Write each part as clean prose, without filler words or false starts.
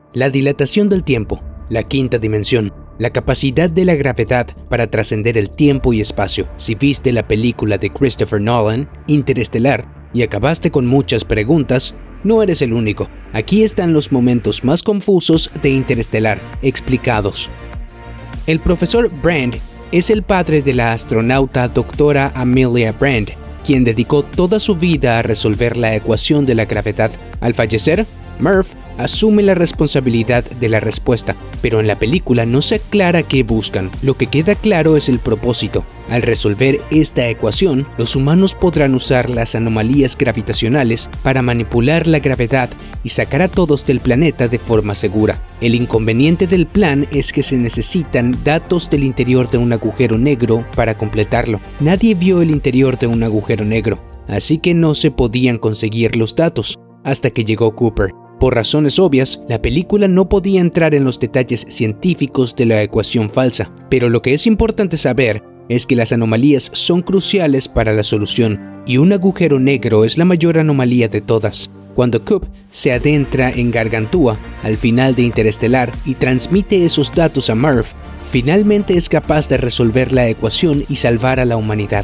La dilatación del tiempo, la quinta dimensión, la capacidad de la gravedad para trascender el tiempo y espacio. Si viste la película de Christopher Nolan, Interestelar, y acabaste con muchas preguntas, no eres el único. Aquí están los momentos más confusos de Interestelar, explicados. El profesor Brand es el padre de la astronauta doctora Amelia Brand, quien dedicó toda su vida a resolver la ecuación de la gravedad. Al fallecer, Murph asume la responsabilidad de la respuesta, pero en la película no se aclara qué buscan. Lo que queda claro es el propósito. Al resolver esta ecuación, los humanos podrán usar las anomalías gravitacionales para manipular la gravedad y sacar a todos del planeta de forma segura. El inconveniente del plan es que se necesitan datos del interior de un agujero negro para completarlo. Nadie vio el interior de un agujero negro, así que no se podían conseguir los datos, hasta que llegó Cooper. Por razones obvias, la película no podía entrar en los detalles científicos de la ecuación falsa, pero lo que es importante saber es que las anomalías son cruciales para la solución, y un agujero negro es la mayor anomalía de todas. Cuando Coop se adentra en Gargantúa al final de Interestelar y transmite esos datos a Murph, finalmente es capaz de resolver la ecuación y salvar a la humanidad.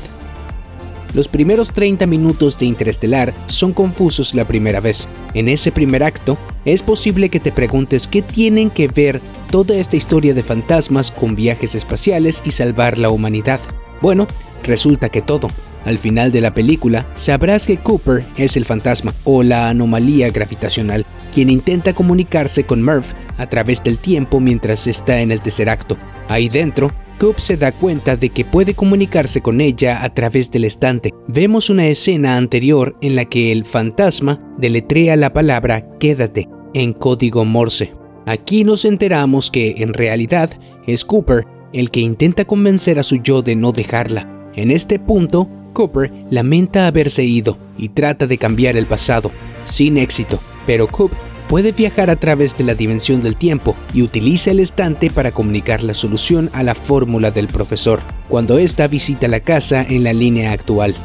Los primeros 30 minutos de Interestelar son confusos la primera vez. En ese primer acto, es posible que te preguntes qué tienen que ver toda esta historia de fantasmas con viajes espaciales y salvar la humanidad. Bueno, resulta que todo. Al final de la película, sabrás que Cooper es el fantasma o la anomalía gravitacional, quien intenta comunicarse con Murph a través del tiempo mientras está en el tercer acto. Ahí dentro, Coop se da cuenta de que puede comunicarse con ella a través del estante. Vemos una escena anterior en la que el fantasma deletrea la palabra quédate en código Morse. Aquí nos enteramos que en realidad es Cooper el que intenta convencer a su yo de no dejarla. En este punto, Cooper lamenta haberse ido y trata de cambiar el pasado, sin éxito, pero Coop puede viajar a través de la dimensión del tiempo y utiliza el estante para comunicar la solución a la fórmula del profesor, cuando ésta visita la casa en la línea actual.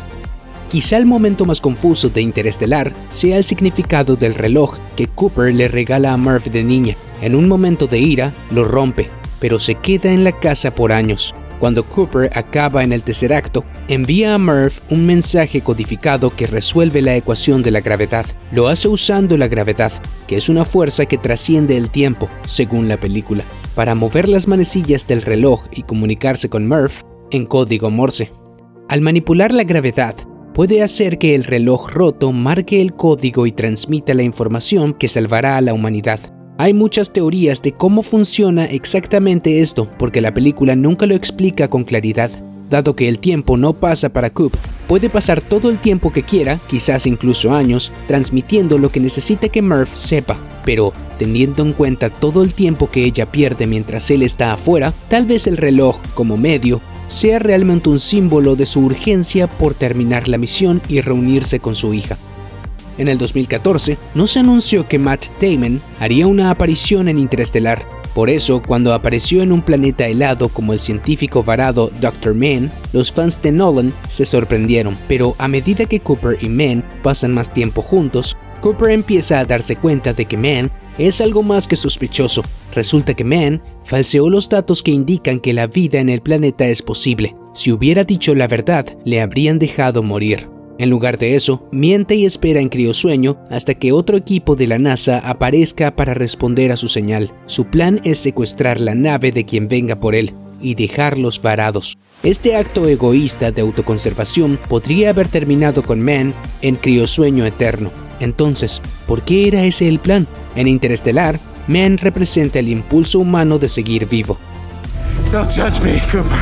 Quizá el momento más confuso de Interestelar sea el significado del reloj que Cooper le regala a Murph de niña. En un momento de ira, lo rompe, pero se queda en la casa por años. Cuando Cooper acaba en el tercer acto, envía a Murph un mensaje codificado que resuelve la ecuación de la gravedad. Lo hace usando la gravedad, que es una fuerza que trasciende el tiempo, según la película, para mover las manecillas del reloj y comunicarse con Murph en código Morse. Al manipular la gravedad, puede hacer que el reloj roto marque el código y transmita la información que salvará a la humanidad. Hay muchas teorías de cómo funciona exactamente esto, porque la película nunca lo explica con claridad. Dado que el tiempo no pasa para Coop, puede pasar todo el tiempo que quiera, quizás incluso años, transmitiendo lo que necesita que Murph sepa. Pero, teniendo en cuenta todo el tiempo que ella pierde mientras él está afuera, tal vez el reloj, como medio, sea realmente un símbolo de su urgencia por terminar la misión y reunirse con su hija. En el 2014, no se anunció que Matt Damon haría una aparición en Interestelar. Por eso, cuando apareció en un planeta helado como el científico varado Dr. Mann, los fans de Nolan se sorprendieron. Pero a medida que Cooper y Mann pasan más tiempo juntos, Cooper empieza a darse cuenta de que Mann es algo más que sospechoso. Resulta que Mann falseó los datos que indican que la vida en el planeta es posible. Si hubiera dicho la verdad, le habrían dejado morir. En lugar de eso, miente y espera en criosueño hasta que otro equipo de la NASA aparezca para responder a su señal. Su plan es secuestrar la nave de quien venga por él y dejarlos varados. Este acto egoísta de autoconservación podría haber terminado con Mann en criosueño eterno. Entonces, ¿por qué era ese el plan? En Interestelar, Mann representa el impulso humano de seguir vivo. Don't judge me, Cooper.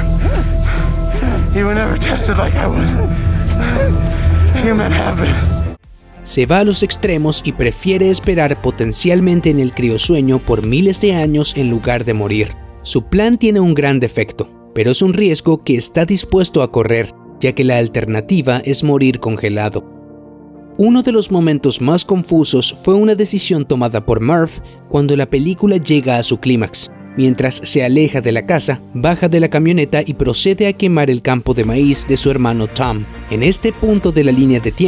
You were never tested like I was. Human habit. Se va a los extremos y prefiere esperar potencialmente en el criosueño por miles de años en lugar de morir. Su plan tiene un gran defecto, pero es un riesgo que está dispuesto a correr, ya que la alternativa es morir congelado. Uno de los momentos más confusos fue una decisión tomada por Murph cuando la película llega a su clímax. Mientras se aleja de la casa, baja de la camioneta y procede a quemar el campo de maíz de su hermano Tom. En este punto de la línea de tiempo,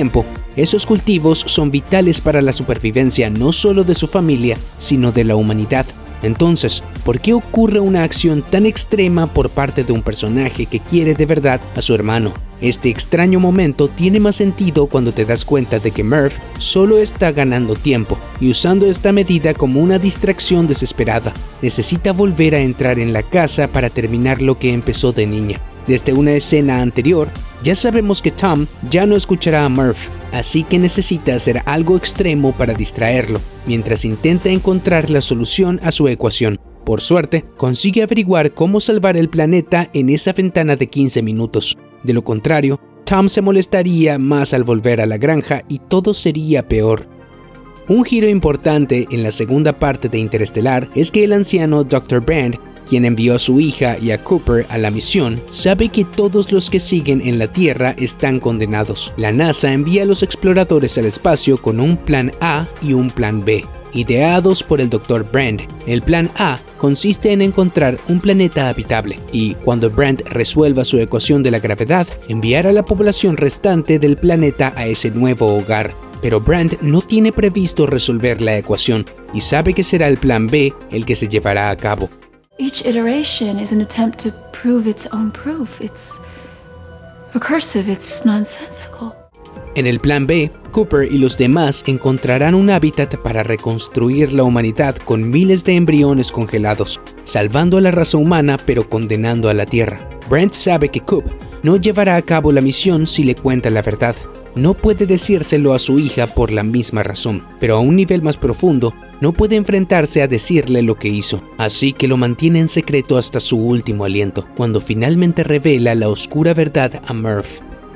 Esos cultivos son vitales para la supervivencia no solo de su familia, sino de la humanidad. Entonces, ¿por qué ocurre una acción tan extrema por parte de un personaje que quiere de verdad a su hermano? Este extraño momento tiene más sentido cuando te das cuenta de que Murph solo está ganando tiempo y usando esta medida como una distracción desesperada. Necesita volver a entrar en la casa para terminar lo que empezó de niña. Desde una escena anterior, ya sabemos que Tom ya no escuchará a Murph, así que necesita hacer algo extremo para distraerlo, mientras intenta encontrar la solución a su ecuación. Por suerte, consigue averiguar cómo salvar el planeta en esa ventana de 15 minutos. De lo contrario, Tom se molestaría más al volver a la granja y todo sería peor. Un giro importante en la segunda parte de Interestelar es que el anciano Dr. Brand, quien envió a su hija y a Cooper a la misión, sabe que todos los que siguen en la Tierra están condenados. La NASA envía a los exploradores al espacio con un plan A y un plan B, ideados por el Dr. Brand. El plan A consiste en encontrar un planeta habitable y, cuando Brand resuelva su ecuación de la gravedad, enviar a la población restante del planeta a ese nuevo hogar. Pero Brand no tiene previsto resolver la ecuación y sabe que será el plan B el que se llevará a cabo. Each iteration is an attempt to prove its own proof. It's recursive, it's nonsensical. En el plan B, Cooper y los demás encontrarán un hábitat para reconstruir la humanidad con miles de embriones congelados, salvando a la raza humana pero condenando a la Tierra. Brent sabe que Coop no llevará a cabo la misión si le cuenta la verdad. No puede decírselo a su hija por la misma razón, pero a un nivel más profundo, no puede enfrentarse a decirle lo que hizo, así que lo mantiene en secreto hasta su último aliento, cuando finalmente revela la oscura verdad a Murph.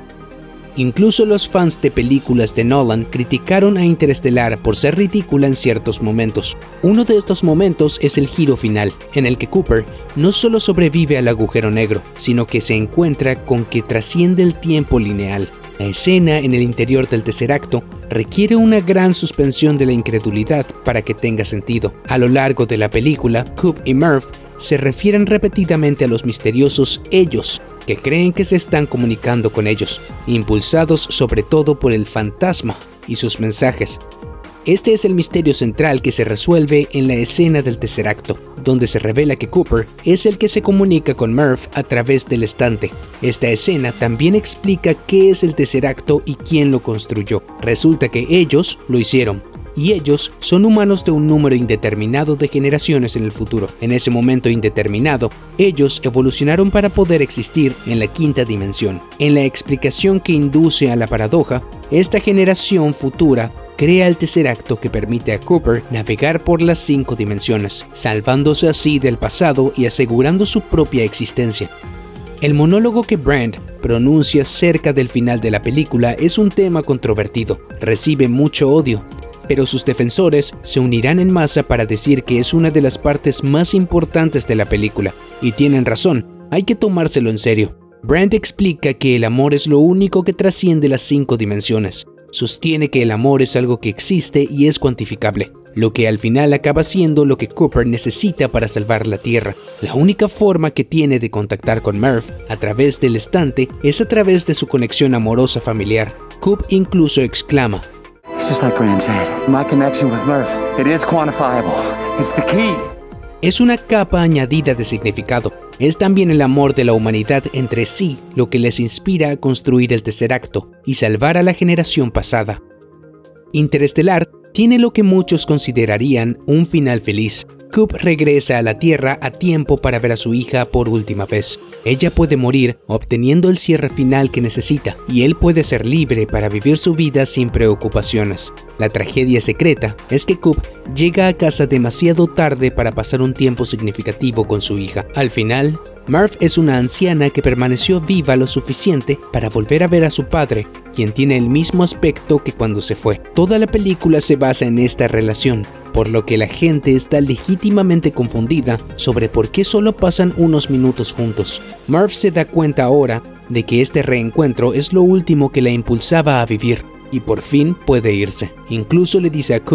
Incluso los fans de películas de Nolan criticaron a Interestelar por ser ridícula en ciertos momentos. Uno de estos momentos es el giro final, en el que Cooper no solo sobrevive al agujero negro, sino que se encuentra con que trasciende el tiempo lineal. La escena en el interior del tercer acto requiere una gran suspensión de la incredulidad para que tenga sentido. A lo largo de la película, Coop y Murph se refieren repetidamente a los misteriosos ellos, que creen que se están comunicando con ellos, impulsados sobre todo por el fantasma y sus mensajes. Este es el misterio central que se resuelve en la escena del tercer acto, donde se revela que Cooper es el que se comunica con Murph a través del estante. Esta escena también explica qué es el tercer acto y quién lo construyó. Resulta que ellos lo hicieron, y ellos son humanos de un número indeterminado de generaciones en el futuro. En ese momento indeterminado, ellos evolucionaron para poder existir en la quinta dimensión. En la explicación que induce a la paradoja, esta generación futura crea el tercer acto que permite a Cooper navegar por las 5 dimensiones, salvándose así del pasado y asegurando su propia existencia. El monólogo que Brand pronuncia cerca del final de la película es un tema controvertido, recibe mucho odio, pero sus defensores se unirán en masa para decir que es una de las partes más importantes de la película, y tienen razón, hay que tomárselo en serio. Brand explica que el amor es lo único que trasciende las 5 dimensiones. Sostiene que el amor es algo que existe y es cuantificable, lo que al final acaba siendo lo que Cooper necesita para salvar la Tierra. La única forma que tiene de contactar con Murph a través del estante es a través de su conexión amorosa familiar. Coop incluso exclama: It's just like Brand said. My connection with Murph, it is quantifiable. It's the key. Es una capa añadida de significado. Es también el amor de la humanidad entre sí lo que les inspira a construir el tercer acto y salvar a la generación pasada. Interestelar tiene lo que muchos considerarían un final feliz. Coop regresa a la Tierra a tiempo para ver a su hija por última vez. Ella puede morir obteniendo el cierre final que necesita, y él puede ser libre para vivir su vida sin preocupaciones. La tragedia secreta es que Coop llega a casa demasiado tarde para pasar un tiempo significativo con su hija. Al final, Murph es una anciana que permaneció viva lo suficiente para volver a ver a su padre, quien tiene el mismo aspecto que cuando se fue. Toda la película se basa en esta relación, por lo que la gente está legítimamente confundida sobre por qué solo pasan unos minutos juntos. Murph se da cuenta ahora de que este reencuentro es lo último que la impulsaba a vivir, y por fin puede irse. Incluso le dice a Coop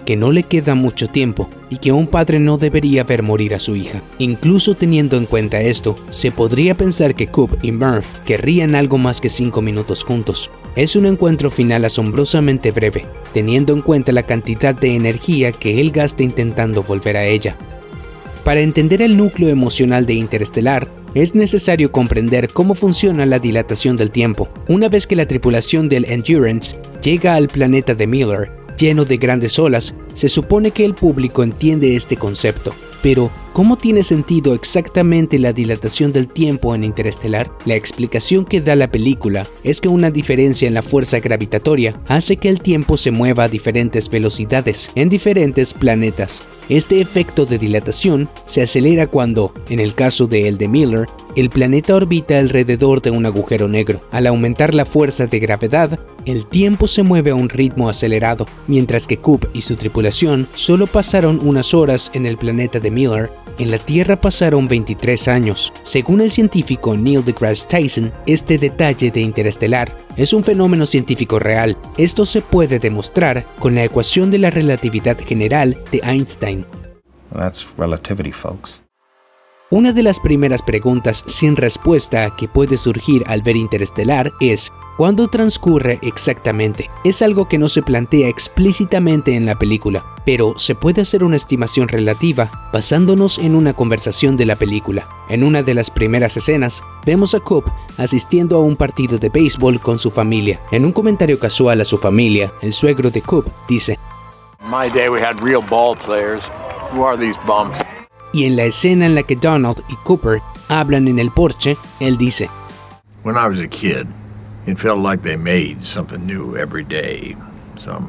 que no le queda mucho tiempo y que un padre no debería ver morir a su hija. Incluso teniendo en cuenta esto, se podría pensar que Coop y Murph querrían algo más que 5 minutos juntos. Es un encuentro final asombrosamente breve, teniendo en cuenta la cantidad de energía que él gasta intentando volver a ella. Para entender el núcleo emocional de Interestelar, es necesario comprender cómo funciona la dilatación del tiempo. Una vez que la tripulación del Endurance llega al planeta de Miller, lleno de grandes olas, se supone que el público entiende este concepto. Pero, ¿cómo tiene sentido exactamente la dilatación del tiempo en Interestelar? La explicación que da la película es que una diferencia en la fuerza gravitatoria hace que el tiempo se mueva a diferentes velocidades en diferentes planetas. Este efecto de dilatación se acelera cuando, en el caso de el de Miller, el planeta orbita alrededor de un agujero negro. Al aumentar la fuerza de gravedad, el tiempo se mueve a un ritmo acelerado, mientras que Coop y su tripulación solo pasaron unas horas en el planeta de Miller. En la Tierra pasaron 23 años. Según el científico Neil deGrasse Tyson, este detalle de Interestelar es un fenómeno científico real. Esto se puede demostrar con la ecuación de la relatividad general de Einstein. That's relativity, folks. Una de las primeras preguntas sin respuesta que puede surgir al ver Interestelar es ¿cuándo transcurre exactamente? Es algo que no se plantea explícitamente en la película, pero se puede hacer una estimación relativa basándonos en una conversación de la película. En una de las primeras escenas, vemos a Coop asistiendo a un partido de béisbol con su familia. En un comentario casual a su familia, el suegro de Coop dice: In my day we had real ball players. Who are these bums? Y en la escena en la que Donald y Cooper hablan en el porche, él dice: When I was a kid, it felt like they made something new every day. Some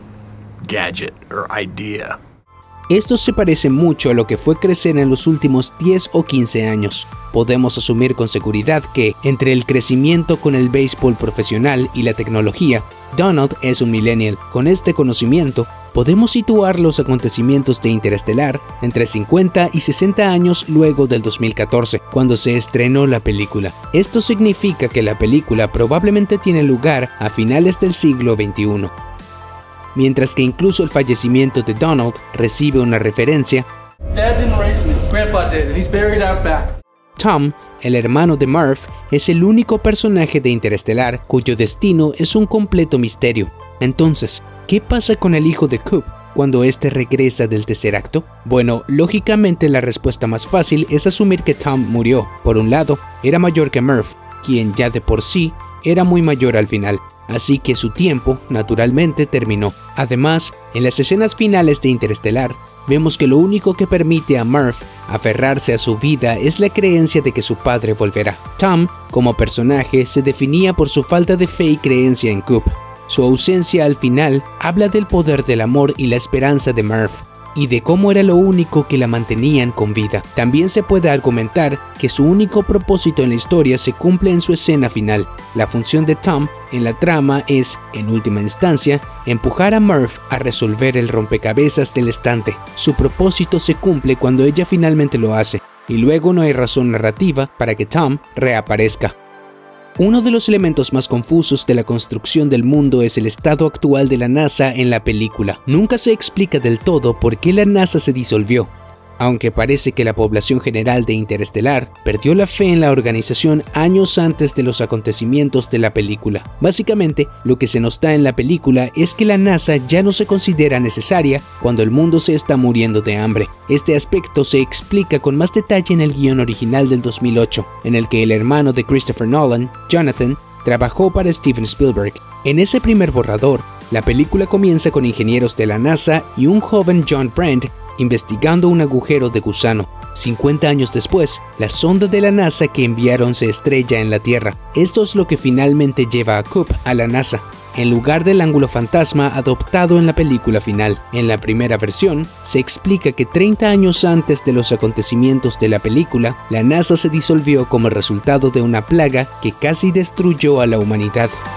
gadget or idea. Esto se parece mucho a lo que fue crecer en los últimos 10 o 15 años. Podemos asumir con seguridad que, entre el crecimiento con el béisbol profesional y la tecnología, Donald es un millennial. Con este conocimiento, podemos situar los acontecimientos de Interestelar entre 50 y 60 años luego del 2014, cuando se estrenó la película. Esto significa que la película probablemente tiene lugar a finales del siglo XXI. Mientras que incluso el fallecimiento de Donald recibe una referencia. Dad didn't raise me. Grandpa did, and he's buried out back. Tom, el hermano de Murph, es el único personaje de Interestelar cuyo destino es un completo misterio. Entonces, ¿qué pasa con el hijo de Coop cuando éste regresa del tercer acto? Bueno, lógicamente la respuesta más fácil es asumir que Tom murió. Por un lado, era mayor que Murph, quien ya de por sí era muy mayor al final. Así que su tiempo, naturalmente, terminó. Además, en las escenas finales de Interestelar, vemos que lo único que permite a Murph aferrarse a su vida es la creencia de que su padre volverá. Tom, como personaje, se definía por su falta de fe y creencia en Coop. Su ausencia al final habla del poder del amor y la esperanza de Murph, y de cómo era lo único que la mantenían con vida. También se puede argumentar que su único propósito en la historia se cumple en su escena final. La función de Tom en la trama es, en última instancia, empujar a Murph a resolver el rompecabezas del estante. Su propósito se cumple cuando ella finalmente lo hace, y luego no hay razón narrativa para que Tom reaparezca. Uno de los elementos más confusos de la construcción del mundo es el estado actual de la NASA en la película. Nunca se explica del todo por qué la NASA se disolvió, aunque parece que la población general de Interestelar perdió la fe en la organización años antes de los acontecimientos de la película. Básicamente, lo que se nos da en la película es que la NASA ya no se considera necesaria cuando el mundo se está muriendo de hambre. Este aspecto se explica con más detalle en el guión original del 2008, en el que el hermano de Christopher Nolan, Jonathan, trabajó para Steven Spielberg. En ese primer borrador, la película comienza con ingenieros de la NASA y un joven John Brand investigando un agujero de gusano. 50 años después, la sonda de la NASA que enviaron se estrella en la Tierra. Esto es lo que finalmente lleva a Coop a la NASA, en lugar del ángulo fantasma adoptado en la película final. En la primera versión, se explica que 30 años antes de los acontecimientos de la película, la NASA se disolvió como resultado de una plaga que casi destruyó a la humanidad.